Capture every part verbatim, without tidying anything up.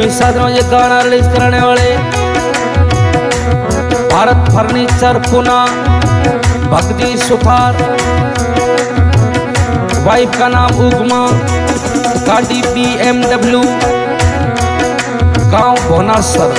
साधनों ये गाना रिलीज करने वाले भारत फर्नीचर पुना, भक्ति सुथार, वाइफ का नाम उगमा, गाड़ी बी एम डब्ल्यू, गांव भोनासर।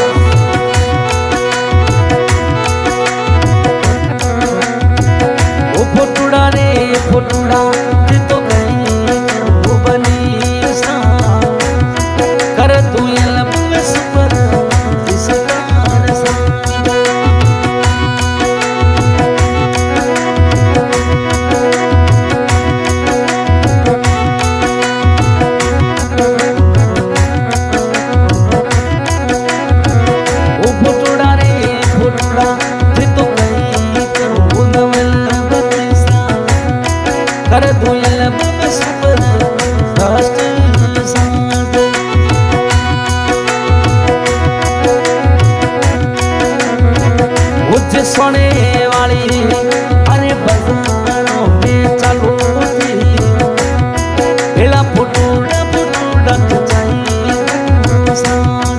ओ फोटुड़ा रे फोटुड़ा तो गई वो बनी सा कर तू ये लंबे सफर इसकार सा। ओ फोटुड़ा रे फोटुड़ा तो गई वो बनी सा कर तू ये लंबे सफर राष्ट्र साथ। मुझे सोने वाली अरे बाजारों में चलो हेला फुटूड़ा फुटूड़ा तो चाहिए साथ।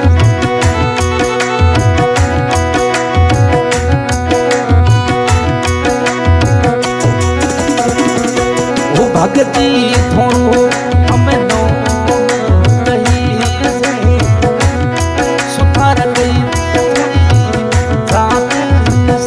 वो भगती थोड़ो हमें नो नहीं से सुधार गई थोड़ी रात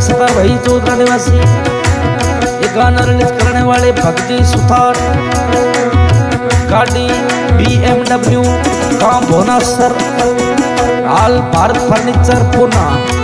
सदा भाई चौधरा निवासी। ये गाना रिलीज करने वाले भक्ति सुथार, गाड़ी बी एम डब्ल्यू काम भोना सर, आल भारत फर्नीचर पुणे।